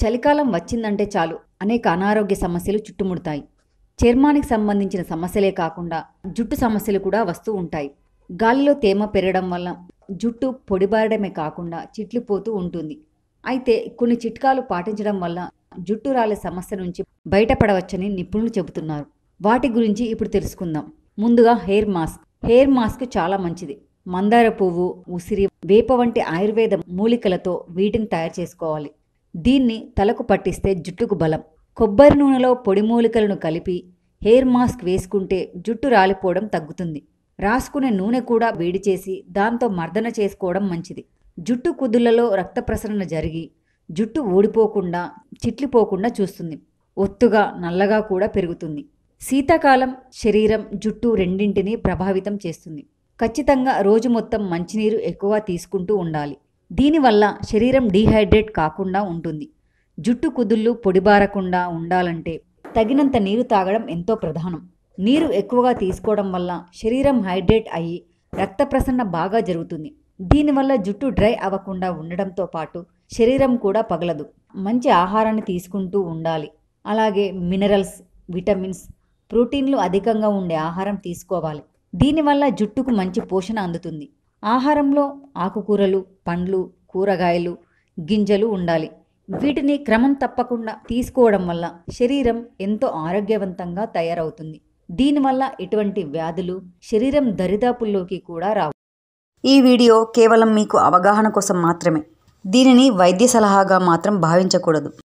చలికాలం వచ్చిందంటే చాలు అనేక అనారోగ్య సమస్యలు చుట్టుముడతాయి. చర్మానికి సంబంధించిన సమస్యలే కాకుండా జుట్టు సమస్యలు కూడా వస్తూ ఉంటాయి. గాలిలో తేమ పెరగడం వల్ల జుట్టు పొడిబారడమే కాకుండా చిట్లిపోతూ ఉంటుంది. అయితే కొన్ని చిట్కాలు పాటించడం వల్ల జుట్టు రాలే సమస్య నుంచి బయటపడవచ్చని నిపుణులు చెబుతున్నారు. వాటి గురించి ఇప్పుడు తెలుసుకుందాం. ముందుగా హెయిర్ మాస్క్. హెయిర్ మాస్క్ చాలా మంచిది. మందార పువ్వు, ఉసిరి, వేప వంటి ఆయుర్వేద మూలికలతో వీటిని తయారు చేసుకోవాలి. దీన్ని తలకు పట్టిస్తే జుట్టుకు బలం. కొబ్బరి నూనెలో పొడి మూలికలను కలిపి హెయిర్ మాస్క్ వేసుకుంటే జుట్టు రాలిపోవడం తగ్గుతుంది. రాసుకునే నూనె కూడా వేడి చేసి దాంతో మర్దన చేసుకోవడం మంచిది. జుట్టు కుదుళ్లలో రక్త ప్రసరణ జరిగి జుట్టు ఊడిపోకుండా చిట్లిపోకుండా చూస్తుంది. ఒత్తుగా నల్లగా కూడా పెరుగుతుంది. శీతాకాలం శరీరం జుట్టు రెండింటినీ ప్రభావితం చేస్తుంది. ఖచ్చితంగా రోజు మొత్తం మంచినీరు ఎక్కువ తీసుకుంటూ ఉండాలి. దీనివల్ల శరీరం డీహైడ్రేట్ కాకుండా ఉంటుంది. జుట్టు కుదుళ్ళు పొడిబారకుండా ఉండాలంటే తగినంత నీరు తాగడం ఎంతో ప్రధానం. నీరు ఎక్కువగా తీసుకోవడం వల్ల శరీరం హైడ్రేట్ అయ్యి రక్త ప్రసరణ బాగా జరుగుతుంది. దీనివల్ల జుట్టు డ్రై అవ్వకుండా ఉండడంతో పాటు శరీరం కూడా పగలదు. మంచి ఆహారాన్ని తీసుకుంటూ ఉండాలి. అలాగే మినరల్స్, విటమిన్స్, ప్రోటీన్లు అధికంగా ఉండే ఆహారం తీసుకోవాలి. దీనివల్ల జుట్టుకు మంచి పోషణ అందుతుంది. ఆహారంలో ఆకుకూరలు, పండ్లు, కూరగాయలు, గింజలు ఉండాలి. వీటిని క్రమం తప్పకుండా తీసుకోవడం వల్ల శరీరం ఎంతో ఆరోగ్యవంతంగా తయారవుతుంది. దీనివల్ల ఎటువంటి వ్యాధులు శరీరం దరిదాపుల్లోకి కూడా రావు. ఈ వీడియో కేవలం మీకు అవగాహన కోసం మాత్రమే. దీనిని వైద్య సలహాగా మాత్రం భావించకూడదు.